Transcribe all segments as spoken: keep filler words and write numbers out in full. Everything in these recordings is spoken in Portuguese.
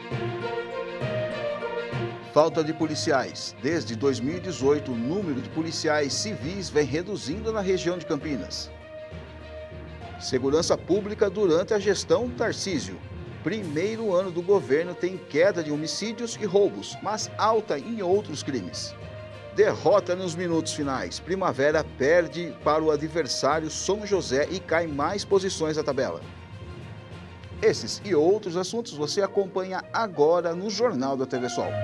Falta de policiais. Desde dois mil e dezoito, o número de policiais civis vem reduzindo na região de Campinas. Segurança pública durante a gestão Tarcísio. Primeiro ano do governo tem queda de homicídios e roubos, mas alta em outros crimes. Derrota nos minutos finais. Primavera perde para o adversário São José e cai mais posições na tabela. Esses e outros assuntos você acompanha agora no Jornal da T V Sol.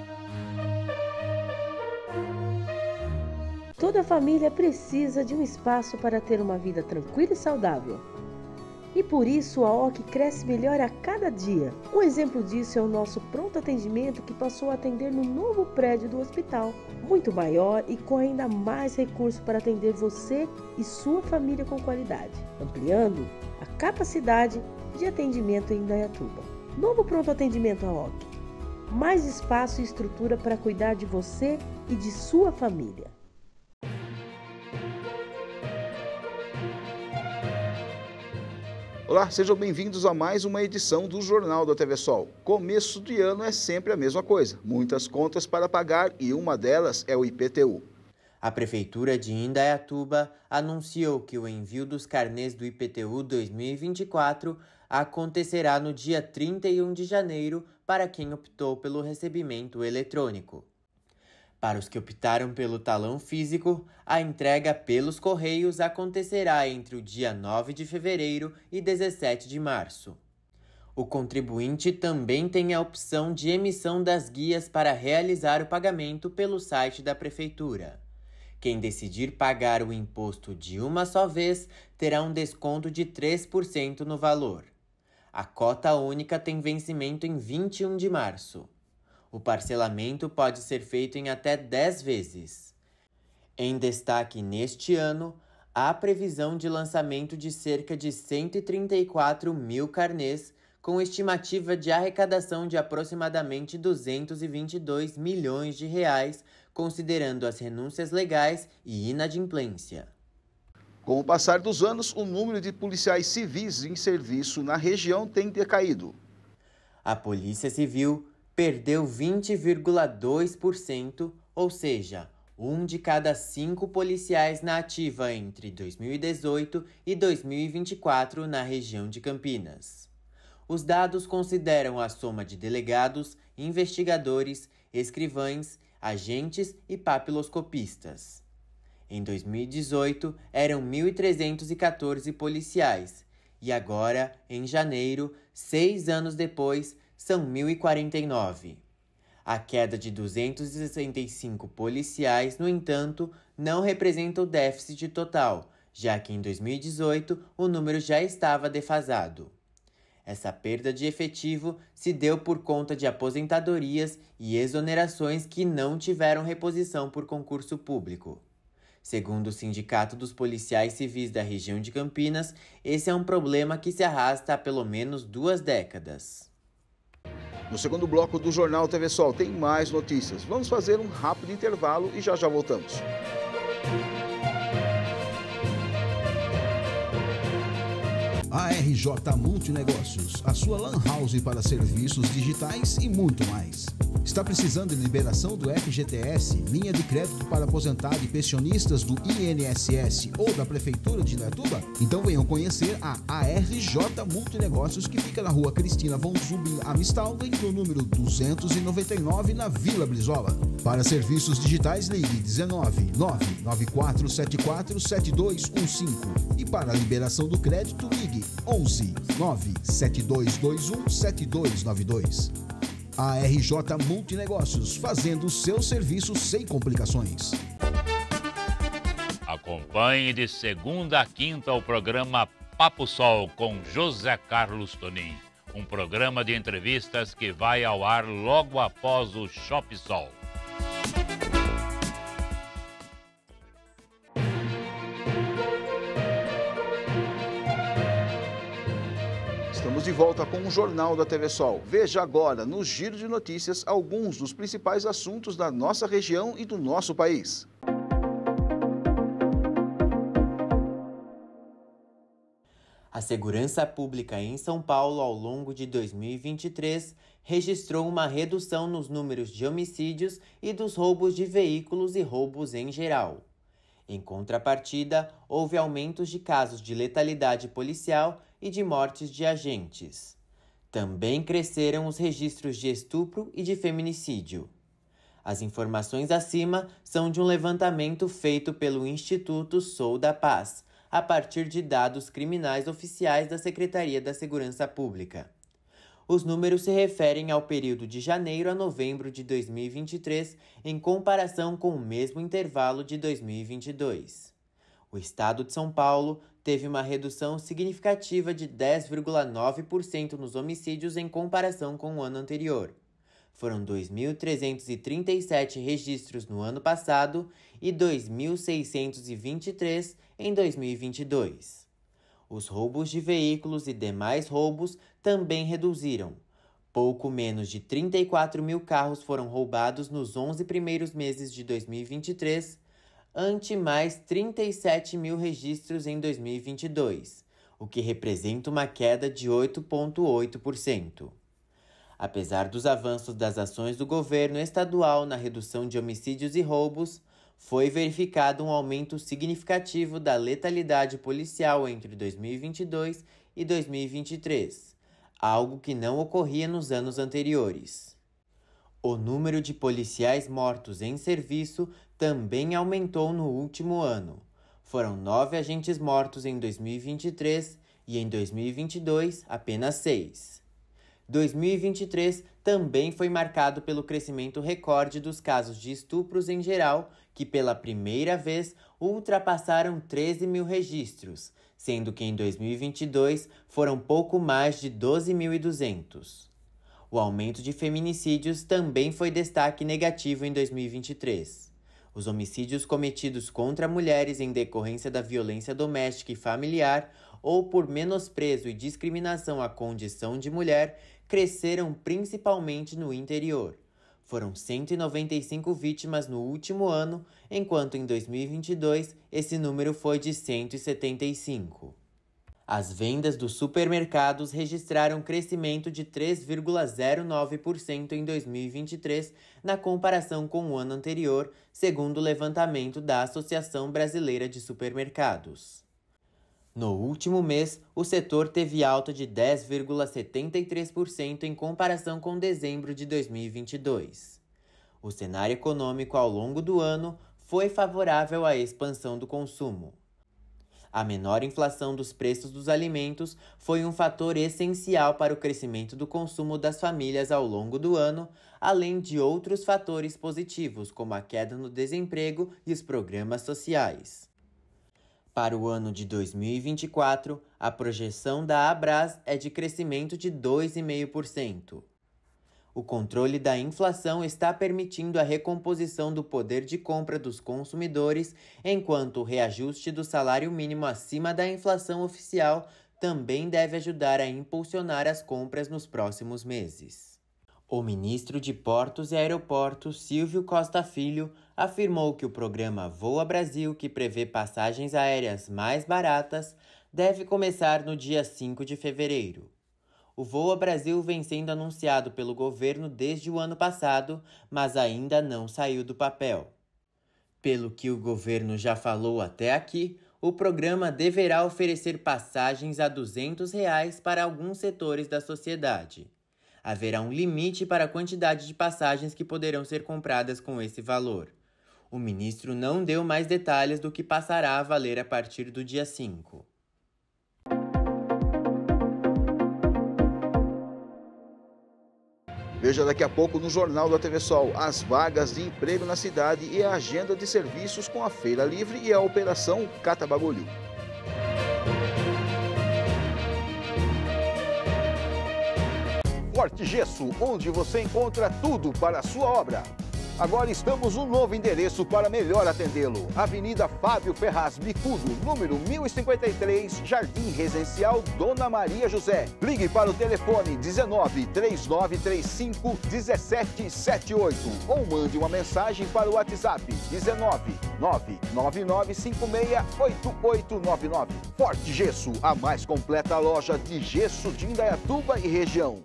Toda família precisa de um espaço para ter uma vida tranquila e saudável. E por isso a O C cresce melhor a cada dia. Um exemplo disso é o nosso pronto atendimento que passou a atender no novo prédio do hospital, muito maior e com ainda mais recursos para atender você e sua família com qualidade, ampliando a capacidade de atendimento em Indaiatuba. Novo pronto atendimento a O C. Mais espaço e estrutura para cuidar de você e de sua família. Olá, sejam bem-vindos a mais uma edição do Jornal da T V Sol. Começo de ano é sempre a mesma coisa, muitas contas para pagar e uma delas é o I P T U. A Prefeitura de Indaiatuba anunciou que o envio dos carnês do I P T U dois mil e vinte e quatro acontecerá no dia trinta e um de janeiro para quem optou pelo recebimento eletrônico. Para os que optaram pelo talão físico, a entrega pelos Correios acontecerá entre o dia nove de fevereiro e dezessete de março. O contribuinte também tem a opção de emissão das guias para realizar o pagamento pelo site da Prefeitura. Quem decidir pagar o imposto de uma só vez terá um desconto de três por cento no valor. A cota única tem vencimento em vinte e um de março. O parcelamento pode ser feito em até dez vezes. Em destaque neste ano, há previsão de lançamento de cerca de cento e trinta e quatro mil carnês, com estimativa de arrecadação de aproximadamente duzentos e vinte e dois milhões de reais, considerando as renúncias legais e inadimplência. Com o passar dos anos, o número de policiais civis em serviço na região tem decaído. A Polícia Civil perdeu vinte vírgula dois por cento, ou seja, um de cada cinco policiais na ativa entre dois mil e dezoito e dois mil e vinte e quatro na região de Campinas. Os dados consideram a soma de delegados, investigadores, escrivães, agentes e papiloscopistas. Em dois mil e dezoito, eram mil trezentos e quatorze policiais, e agora, em janeiro, seis anos depois, são mil e quarenta e nove. A queda de duzentos e sessenta e cinco policiais, no entanto, não representa o déficit total, já que em dois mil e dezoito o número já estava defasado. Essa perda de efetivo se deu por conta de aposentadorias e exonerações que não tiveram reposição por concurso público. Segundo o Sindicato dos Policiais Civis da região de Campinas, esse é um problema que se arrasta há pelo menos duas décadas. No segundo bloco do Jornal T V Sol tem mais notícias. Vamos fazer um rápido intervalo e já já voltamos. A R J Multinegócios, a sua lan house para serviços digitais e muito mais. Está precisando de liberação do F G T S, linha de crédito para aposentado e pensionistas do I N S S ou da Prefeitura de Indaiatuba? Então venham conhecer a A R J Multinegócios, que fica na rua Cristina von Zubin Amistalden, no número duzentos e noventa e nove, na Vila Brizola. Para serviços digitais, ligue dezenove, nove nove quatro sete quatro sete dois um cinco. E para a liberação do crédito, ligue onze, nove sete dois dois um sete dois nove dois. A R J Multinegócios, fazendo o seu serviço sem complicações. Acompanhe de segunda a quinta o programa Papo Sol com José Carlos Tonin. Um programa de entrevistas que vai ao ar logo após o Shop Sol. Estamos de volta com o Jornal da T V Sol. Veja agora, no Giro de Notícias, alguns dos principais assuntos da nossa região e do nosso país. A segurança pública em São Paulo, ao longo de dois mil e vinte e três, registrou uma redução nos números de homicídios e dos roubos de veículos e roubos em geral. Em contrapartida, houve aumentos de casos de letalidade policial e de mortes de agentes. Também cresceram os registros de estupro e de feminicídio. As informações acima são de um levantamento feito pelo Instituto Sou da Paz, a partir de dados criminais oficiais da Secretaria da Segurança Pública. Os números se referem ao período de janeiro a novembro de dois mil e vinte e três, em comparação com o mesmo intervalo de dois mil e vinte e dois. O estado de São Paulo teve uma redução significativa de dez vírgula nove por cento nos homicídios em comparação com o ano anterior. Foram dois mil trezentos e trinta e sete registros no ano passado e dois mil seiscentos e vinte e três em dois mil e vinte e dois. Os roubos de veículos e demais roubos também reduziram. Pouco menos de trinta e quatro mil carros foram roubados nos onze primeiros meses de dois mil e vinte e três, ante mais trinta e sete mil registros em dois mil e vinte e dois, o que representa uma queda de oito vírgula oito por cento. Apesar dos avanços das ações do governo estadual na redução de homicídios e roubos, foi verificado um aumento significativo da letalidade policial entre dois mil e vinte e dois e dois mil e vinte e três, algo que não ocorria nos anos anteriores. O número de policiais mortos em serviço também aumentou no último ano. Foram nove agentes mortos em dois mil e vinte e três e em dois mil e vinte e dois apenas seis. dois mil e vinte e três também foi marcado pelo crescimento recorde dos casos de estupros em geral, que pela primeira vez ultrapassaram treze mil registros, sendo que em dois mil e vinte e dois foram pouco mais de doze mil e duzentos. O aumento de feminicídios também foi destaque negativo em dois mil e vinte e três. Os homicídios cometidos contra mulheres em decorrência da violência doméstica e familiar ou por menosprezo e discriminação à condição de mulher cresceram principalmente no interior. Foram cento e noventa e cinco vítimas no último ano, enquanto em dois mil e vinte e dois esse número foi de cento e setenta e cinco. As vendas dos supermercados registraram crescimento de três vírgula zero nove por cento em dois mil e vinte e três na comparação com o ano anterior, segundo o levantamento da Associação Brasileira de Supermercados. No último mês, o setor teve alta de dez vírgula setenta e três por cento em comparação com dezembro de dois mil e vinte e dois. O cenário econômico ao longo do ano foi favorável à expansão do consumo. A menor inflação dos preços dos alimentos foi um fator essencial para o crescimento do consumo das famílias ao longo do ano, além de outros fatores positivos, como a queda no desemprego e os programas sociais. Para o ano de dois mil e vinte e quatro, a projeção da Abras é de crescimento de dois vírgula cinco por cento. O controle da inflação está permitindo a recomposição do poder de compra dos consumidores, enquanto o reajuste do salário mínimo acima da inflação oficial também deve ajudar a impulsionar as compras nos próximos meses. O ministro de Portos e Aeroportos, Silvio Costa Filho, afirmou que o programa Voa Brasil, que prevê passagens aéreas mais baratas, deve começar no dia cinco de fevereiro. O Voa Brasil vem sendo anunciado pelo governo desde o ano passado, mas ainda não saiu do papel. Pelo que o governo já falou até aqui, o programa deverá oferecer passagens a duzentos reais para alguns setores da sociedade. Haverá um limite para a quantidade de passagens que poderão ser compradas com esse valor. O ministro não deu mais detalhes do que passará a valer a partir do dia cinco. Veja daqui a pouco no Jornal da T V Sol as vagas de emprego na cidade e a agenda de serviços com a Feira Livre e a Operação Cata Bagulho. Forte Gesso, onde você encontra tudo para a sua obra. Agora estamos no novo endereço para melhor atendê-lo. Avenida Fábio Ferraz Bicudo, número mil e cinquenta e três, Jardim Residencial Dona Maria José. Ligue para o telefone dezenove, três nove três cinco, dezessete setenta e oito ou mande uma mensagem para o WhatsApp dezenove, nove nove nove cinco seis, oito oito nove nove. Forte Gesso, a mais completa loja de gesso de Indaiatuba e região.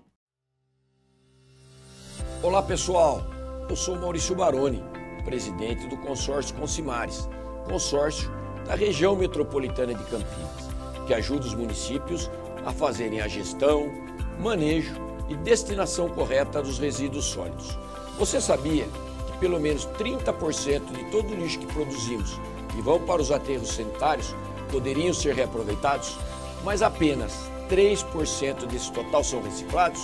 Olá pessoal, eu sou Maurício Baroni, presidente do consórcio Consimares, consórcio da região metropolitana de Campinas, que ajuda os municípios a fazerem a gestão, manejo e destinação correta dos resíduos sólidos. Você sabia que pelo menos trinta por cento de todo o lixo que produzimos e vão para os aterros sanitários poderiam ser reaproveitados, mas apenas três por cento desse total são reciclados?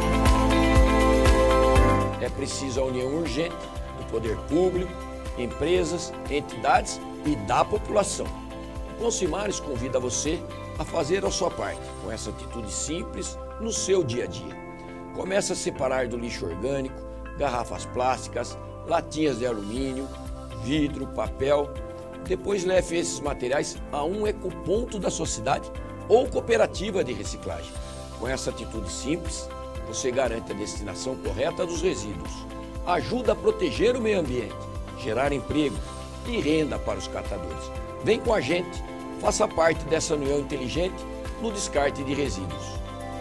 É preciso a união urgente do poder público, empresas, entidades e da população. O Consimares convida você a fazer a sua parte, com essa atitude simples no seu dia a dia. Comece a separar do lixo orgânico, garrafas plásticas, latinhas de alumínio, vidro, papel. Depois leve esses materiais a um ecoponto da sua cidade ou cooperativa de reciclagem. Com essa atitude simples, você garante a destinação correta dos resíduos, ajuda a proteger o meio ambiente, gerar emprego e renda para os catadores. Vem com a gente, faça parte dessa união inteligente no descarte de resíduos.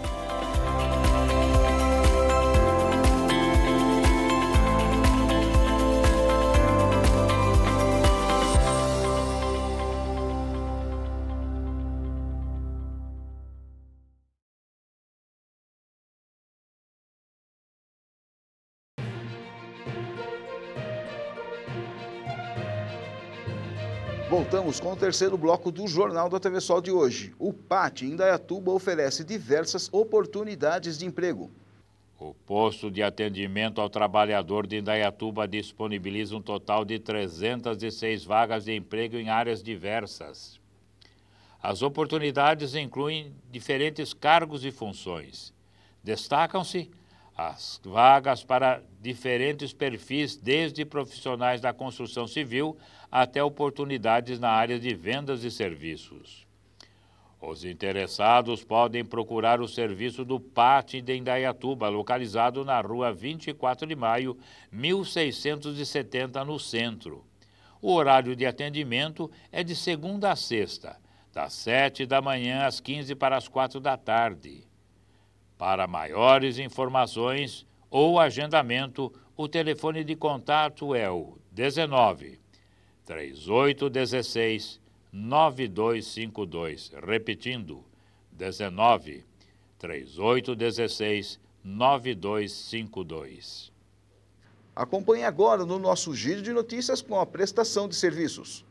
Voltamos com o terceiro bloco do Jornal da T V Sol de hoje. O P A T Indaiatuba oferece diversas oportunidades de emprego. O posto de atendimento ao trabalhador de Indaiatuba disponibiliza um total de trezentas e seis vagas de emprego em áreas diversas. As oportunidades incluem diferentes cargos e funções. Destacam-se as vagas para diferentes perfis, desde profissionais da construção civil até oportunidades na área de vendas e serviços. Os interessados podem procurar o serviço do P A T de Indaiatuba, localizado na rua vinte e quatro de maio, mil seiscentos e setenta, no centro. O horário de atendimento é de segunda a sexta, das sete da manhã às quinze para as quatro da tarde. Para maiores informações ou agendamento, o telefone de contato é o dezenove, trinta e oito dezesseis, nove dois cinco dois. Repetindo, dezenove, trinta e oito dezesseis, nove dois cinco dois. Acompanhe agora no nosso giro de notícias com a prestação de serviços.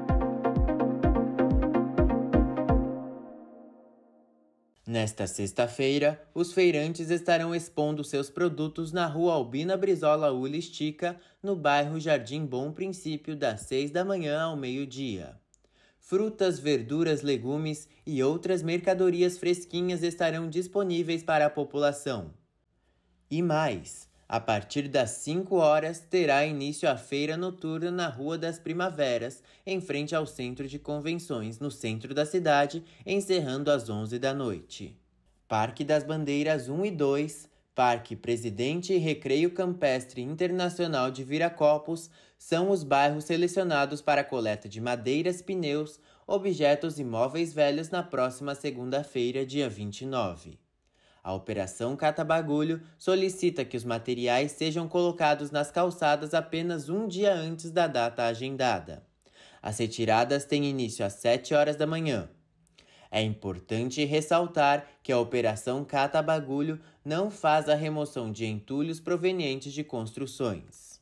Nesta sexta-feira, os feirantes estarão expondo seus produtos na rua Albina Brizola Ulistica, no bairro Jardim Bom Princípio, das seis da manhã ao meio-dia. Frutas, verduras, legumes e outras mercadorias fresquinhas estarão disponíveis para a população. E mais, a partir das cinco horas terá início a feira noturna na Rua das Primaveras, em frente ao Centro de Convenções, no centro da cidade, encerrando às onze da noite. Parque das Bandeiras um e dois, Parque Presidente e Recreio Campestre Internacional de Viracopos são os bairros selecionados para a coleta de madeiras, pneus, objetos e móveis velhos na próxima segunda-feira, dia vinte e nove. A Operação Cata Bagulho solicita que os materiais sejam colocados nas calçadas apenas um dia antes da data agendada. As retiradas têm início às sete horas da manhã. É importante ressaltar que a Operação Cata Bagulho não faz a remoção de entulhos provenientes de construções.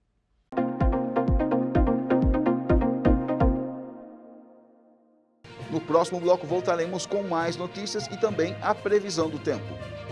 No próximo bloco voltaremos com mais notícias e também a previsão do tempo.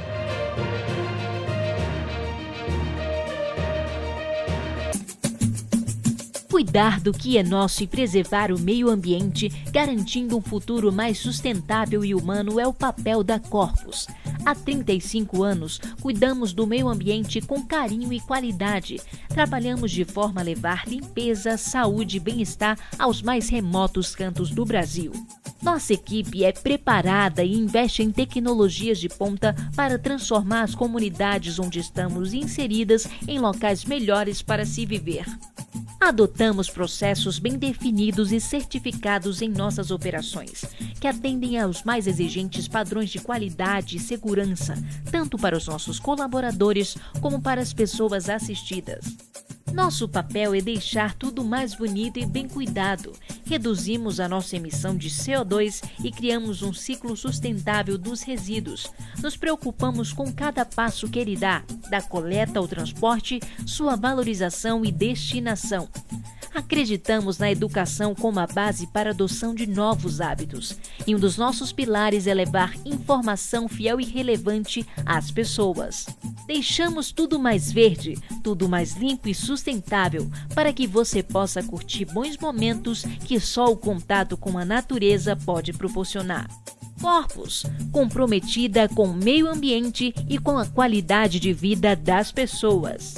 Cuidar do que é nosso e preservar o meio ambiente, garantindo um futuro mais sustentável e humano, é o papel da Corpus, Há trinta e cinco anos, cuidamos do meio ambiente com carinho e qualidade. Trabalhamos de forma a levar limpeza, saúde e bem-estar aos mais remotos cantos do Brasil. Nossa equipe é preparada e investe em tecnologias de ponta para transformar as comunidades onde estamos inseridas em locais melhores para se viver. Adotamos processos bem definidos e certificados em nossas operações, que atendem aos mais exigentes padrões de qualidade e segurança, tanto para os nossos colaboradores como para as pessoas assistidas. Nosso papel é deixar tudo mais bonito e bem cuidado. Reduzimos a nossa emissão de C O dois e criamos um ciclo sustentável dos resíduos. Nos preocupamos com cada passo que ele dá, da coleta ao transporte, sua valorização e destinação. Acreditamos na educação como a base para a adoção de novos hábitos. E um dos nossos pilares é levar informação fiel e relevante às pessoas. Deixamos tudo mais verde, tudo mais limpo e sustentável, para que você possa curtir bons momentos que só o contato com a natureza pode proporcionar. Corpus, comprometida com o meio ambiente e com a qualidade de vida das pessoas.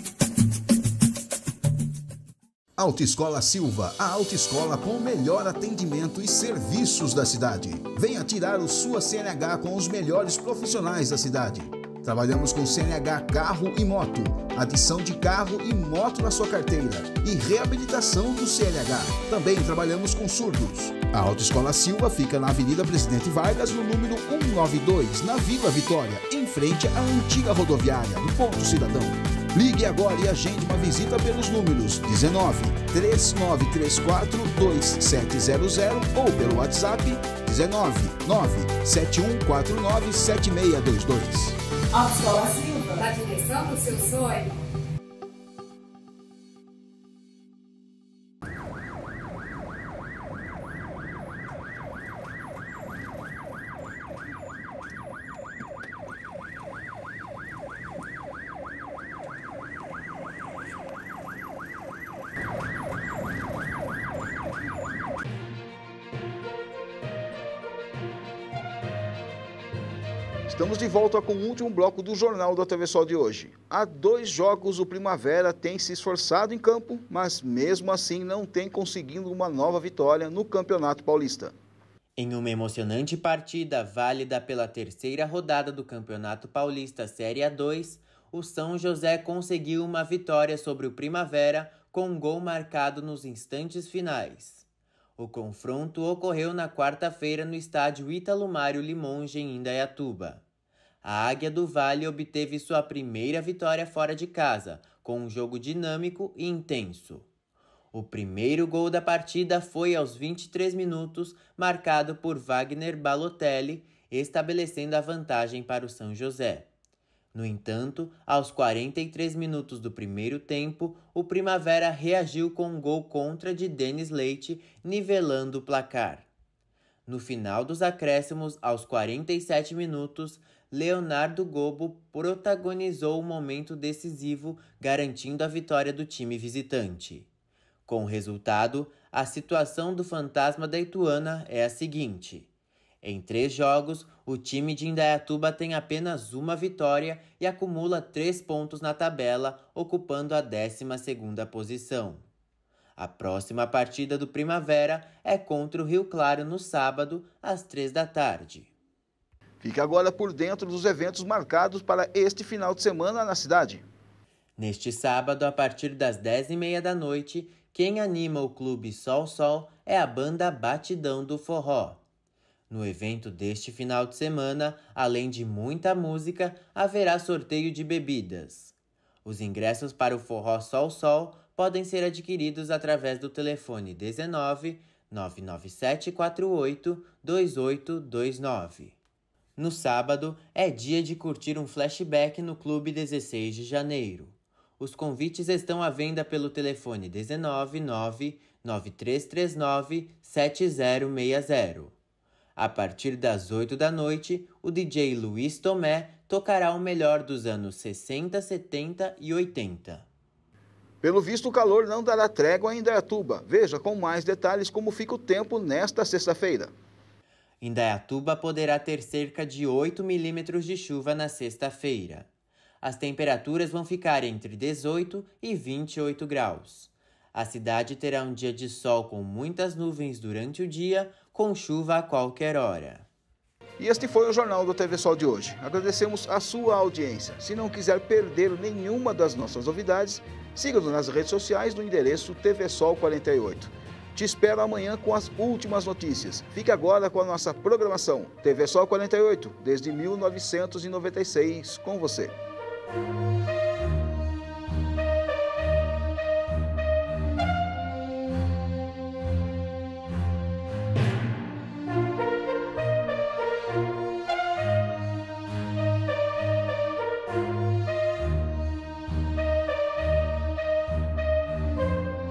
Autoescola Silva, a autoescola com o melhor atendimento e serviços da cidade. Venha tirar o sua C N H com os melhores profissionais da cidade. Trabalhamos com C N H carro e moto, adição de carro e moto na sua carteira e reabilitação do C N H. Também trabalhamos com surdos. A Autoescola Silva fica na Avenida Presidente Vargas, no número cento e noventa e dois, na Vila Vitória, em frente à antiga rodoviária, no Ponto Cidadão. Ligue agora e agende uma visita pelos números dezenove, três nove três quatro, dois sete zero zero ou pelo WhatsApp dezenove, nove sete um quatro nove, sete seis dois dois. Autoescola Silva, na direção do seu sonho. Estamos de volta com o último bloco do Jornal da T V Sol de hoje. Há dois jogos o Primavera tem se esforçado em campo, mas mesmo assim não tem conseguido uma nova vitória no Campeonato Paulista. Em uma emocionante partida válida pela terceira rodada do Campeonato Paulista Série A dois, o São José conseguiu uma vitória sobre o Primavera com um gol marcado nos instantes finais. O confronto ocorreu na quarta-feira no estádio Ítalo Mário Limonge, em Indaiatuba. A Águia do Vale obteve sua primeira vitória fora de casa, com um jogo dinâmico e intenso. O primeiro gol da partida foi aos vinte e três minutos, marcado por Wagner Balotelli, estabelecendo a vantagem para o São José. No entanto, aos quarenta e três minutos do primeiro tempo, o Primavera reagiu com um gol contra de Denis Leite, nivelando o placar. No final dos acréscimos, aos quarenta e sete minutos, Leonardo Gobo protagonizou o momento decisivo, garantindo a vitória do time visitante. Com o resultado, a situação do Fantasma da Ituana é a seguinte: em três jogos, o time de Indaiatuba tem apenas uma vitória e acumula três pontos na tabela, ocupando a décima segunda posição. A próxima partida do Primavera é contra o Rio Claro no sábado, às três da tarde. Fique agora por dentro dos eventos marcados para este final de semana na cidade. Neste sábado, a partir das dez e meia da noite, quem anima o Clube Sol Sol é a banda Batidão do Forró. No evento deste final de semana, além de muita música, haverá sorteio de bebidas. Os ingressos para o Forró Sol Sol podem ser adquiridos através do telefone dezenove, nove nove sete quatro oito, dois oito dois nove. No sábado, é dia de curtir um flashback no Clube dezesseis de janeiro. Os convites estão à venda pelo telefone dezenove, nove nove três três nove, sete zero seis zero. A partir das oito da noite, o D J Luiz Tomé tocará o melhor dos anos sessenta, setenta e oitenta. Pelo visto, o calor não dará trégua em Indaiatuba. Veja com mais detalhes como fica o tempo nesta sexta-feira. Indaiatuba poderá ter cerca de oito milímetros de chuva na sexta-feira. As temperaturas vão ficar entre dezoito e vinte e oito graus. A cidade terá um dia de sol com muitas nuvens durante o dia, com chuva a qualquer hora. E este foi o Jornal do T V Sol de hoje. Agradecemos a sua audiência. Se não quiser perder nenhuma das nossas novidades, siga-nos nas redes sociais no endereço T V Sol quarenta e oito. Te espero amanhã com as últimas notícias. Fique agora com a nossa programação. T V Sol quarenta e oito, desde mil novecentos e noventa e seis, com você.